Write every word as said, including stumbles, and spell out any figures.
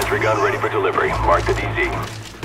Sentry gun ready for delivery. Mark the D Z.